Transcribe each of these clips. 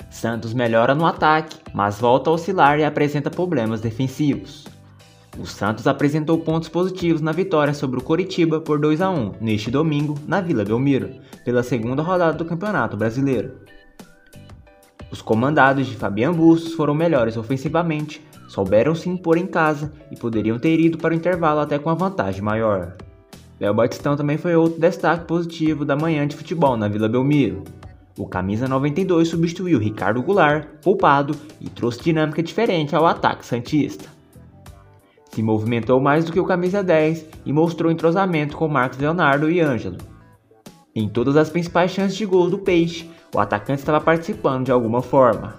Santos melhora no ataque, mas volta a oscilar e apresenta problemas defensivos. O Santos apresentou pontos positivos na vitória sobre o Coritiba por 2-1 neste domingo na Vila Belmiro, pela segunda rodada do Campeonato Brasileiro. Os comandados de Fabian Bustos foram melhores ofensivamente, souberam se impor em casa e poderiam ter ido para o intervalo até com a vantagem maior. Léo Batistão também foi outro destaque positivo da manhã de futebol na Vila Belmiro. O camisa 92 substituiu Ricardo Goulart, poupado, e trouxe dinâmica diferente ao ataque santista. Se movimentou mais do que o camisa 10 e mostrou entrosamento com Marcos Leonardo e Ângelo. Em todas as principais chances de gol do Peixe, o atacante estava participando de alguma forma.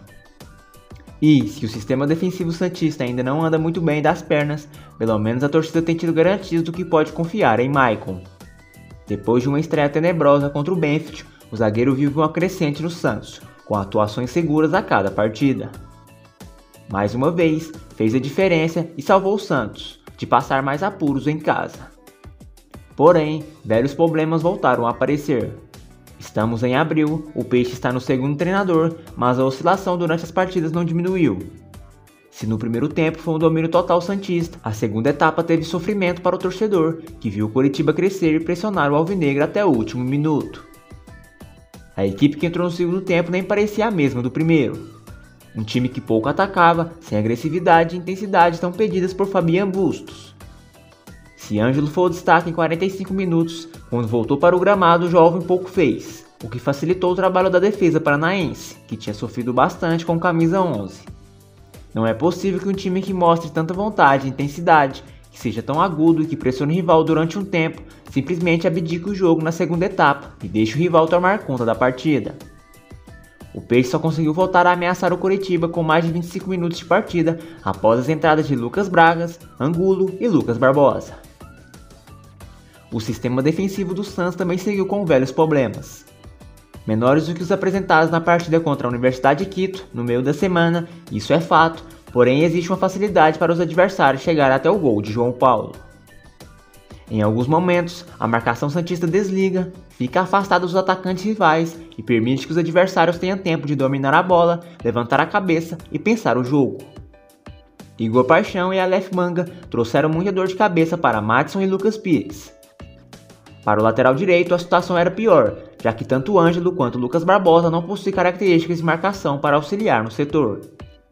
E, se o sistema defensivo santista ainda não anda muito bem das pernas, pelo menos a torcida tem tido garantias do que pode confiar em Maicon. Depois de uma estreia tenebrosa contra o Benfica, o zagueiro vive uma crescente no Santos, com atuações seguras a cada partida. Mais uma vez, fez a diferença e salvou o Santos de passar mais apuros em casa. Porém, velhos problemas voltaram a aparecer. Estamos em abril, o Peixe está no segundo treinador, mas a oscilação durante as partidas não diminuiu. Se no primeiro tempo foi um domínio total santista, a segunda etapa teve sofrimento para o torcedor, que viu o Coritiba crescer e pressionar o alvinegro até o último minuto. A equipe que entrou no segundo tempo nem parecia a mesma do primeiro. Um time que pouco atacava, sem agressividade e intensidade tão pedidas por Fabian Bustos. Se Ângelo foi o destaque em 45 minutos, quando voltou para o gramado o jovem pouco fez, o que facilitou o trabalho da defesa paranaense, que tinha sofrido bastante com o camisa 11. Não é possível que um time que mostre tanta vontade e intensidade, que seja tão agudo e que pressione o rival durante um tempo, simplesmente abdique o jogo na segunda etapa e deixe o rival tomar conta da partida. O Peixe só conseguiu voltar a ameaçar o Coritiba com mais de 25 minutos de partida após as entradas de Lucas Bragas, Angulo e Lucas Barbosa. O sistema defensivo do Santos também seguiu com velhos problemas. Menores do que os apresentados na partida contra a Universidade de Quito no meio da semana, isso é fato, porém existe uma facilidade para os adversários chegar até o gol de João Paulo. Em alguns momentos, a marcação santista desliga, fica afastada dos atacantes rivais e permite que os adversários tenham tempo de dominar a bola, levantar a cabeça e pensar o jogo. Igor Paixão e Aleph Manga trouxeram muita dor de cabeça para Madison e Lucas Pires. Para o lateral direito, a situação era pior, já que tanto Ângelo quanto Lucas Barbosa não possuem características de marcação para auxiliar no setor.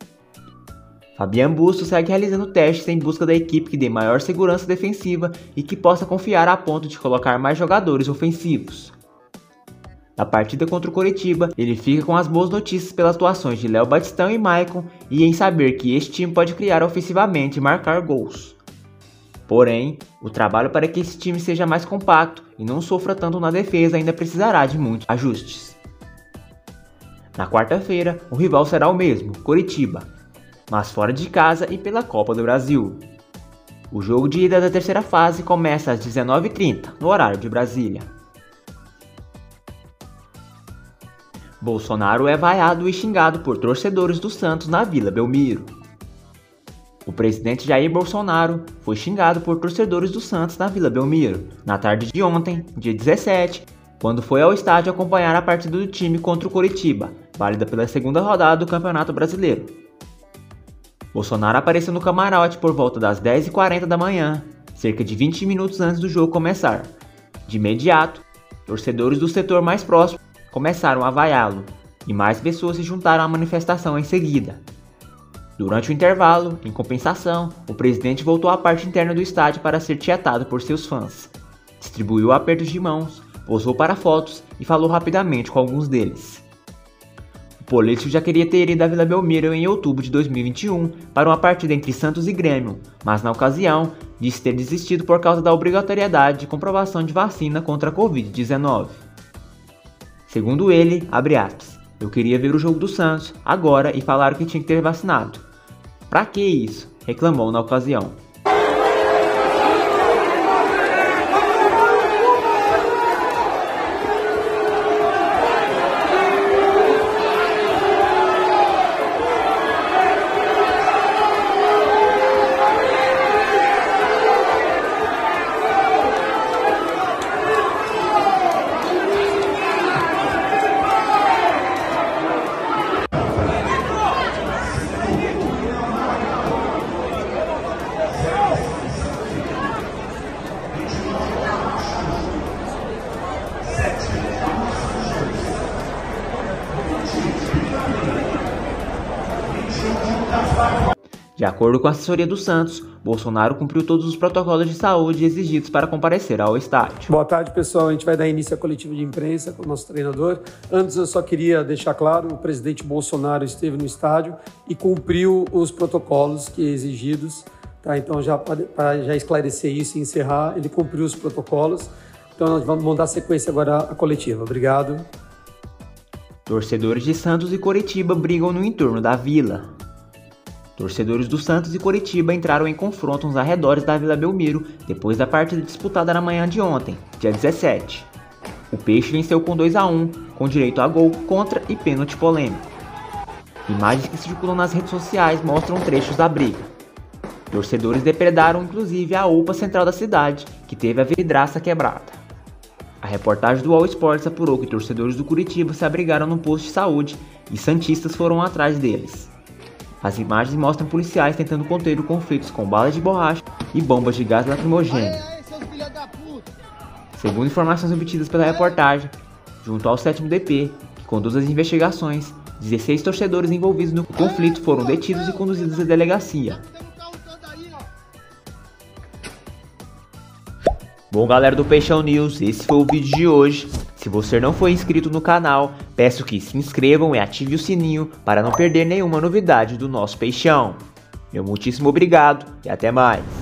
Fabian Bustos segue realizando testes em busca da equipe que dê maior segurança defensiva e que possa confiar a ponto de colocar mais jogadores ofensivos. Na partida contra o Coritiba, ele fica com as boas notícias pelas atuações de Léo Batistão e Maicon e em saber que este time pode criar ofensivamente e marcar gols. Porém, o trabalho para que esse time seja mais compacto e não sofra tanto na defesa ainda precisará de muitos ajustes. Na quarta-feira, o rival será o mesmo, Coritiba, mas fora de casa e pela Copa do Brasil. O jogo de ida da terceira fase começa às 19h30, no horário de Brasília. Bolsonaro é vaiado e xingado por torcedores do Santos na Vila Belmiro. O presidente Jair Bolsonaro foi xingado por torcedores do Santos na Vila Belmiro, na tarde de ontem, dia 17, quando foi ao estádio acompanhar a partida do time contra o Coritiba, válida pela segunda rodada do Campeonato Brasileiro. Bolsonaro apareceu no camarote por volta das 10h40 da manhã, cerca de 20 minutos antes do jogo começar. De imediato, torcedores do setor mais próximo começaram a vaiá-lo, e mais pessoas se juntaram à manifestação em seguida. Durante o intervalo, em compensação, o presidente voltou à parte interna do estádio para ser tietado por seus fãs. Distribuiu apertos de mãos, posou para fotos e falou rapidamente com alguns deles. O político já queria ter ido à Vila Belmiro em outubro de 2021 para uma partida entre Santos e Grêmio, mas na ocasião disse ter desistido por causa da obrigatoriedade de comprovação de vacina contra a Covid-19. Segundo ele, abre aspas, eu queria ver o jogo do Santos agora e falaram que tinha que ter vacinado. Pra que isso? Reclamou na ocasião. De acordo com a assessoria do Santos, Bolsonaro cumpriu todos os protocolos de saúde exigidos para comparecer ao estádio. Boa tarde, pessoal. A gente vai dar início à coletiva de imprensa com o nosso treinador. Antes, eu só queria deixar claro, o presidente Bolsonaro esteve no estádio e cumpriu os protocolos que exigidos. Tá? Então, para já esclarecer isso e encerrar, ele cumpriu os protocolos. Então, nós vamos dar sequência agora à coletiva. Obrigado. Torcedores de Santos e Coritiba brigam no entorno da Vila. Torcedores do Santos e Coritiba entraram em confronto nos arredores da Vila Belmiro depois da partida disputada na manhã de ontem, dia 17. O Peixe venceu com 2-1, com direito a gol contra e pênalti polêmico. Imagens que circulam nas redes sociais mostram trechos da briga. Torcedores depredaram inclusive a UPA central da cidade, que teve a vidraça quebrada. A reportagem do All Sports apurou que torcedores do Coritiba se abrigaram num posto de saúde e santistas foram atrás deles. As imagens mostram policiais tentando conter o conflito com balas de borracha e bombas de gás lacrimogêneo. Segundo informações obtidas pela reportagem, junto ao 7º DP, que conduz as investigações, 16 torcedores envolvidos no conflito foram detidos e conduzidos à delegacia. Bom, galera do Peixão News, esse foi o vídeo de hoje. Se você não for inscrito no canal, peço que se inscrevam e ative o sininho para não perder nenhuma novidade do nosso Peixão. Meu muitíssimo obrigado e até mais.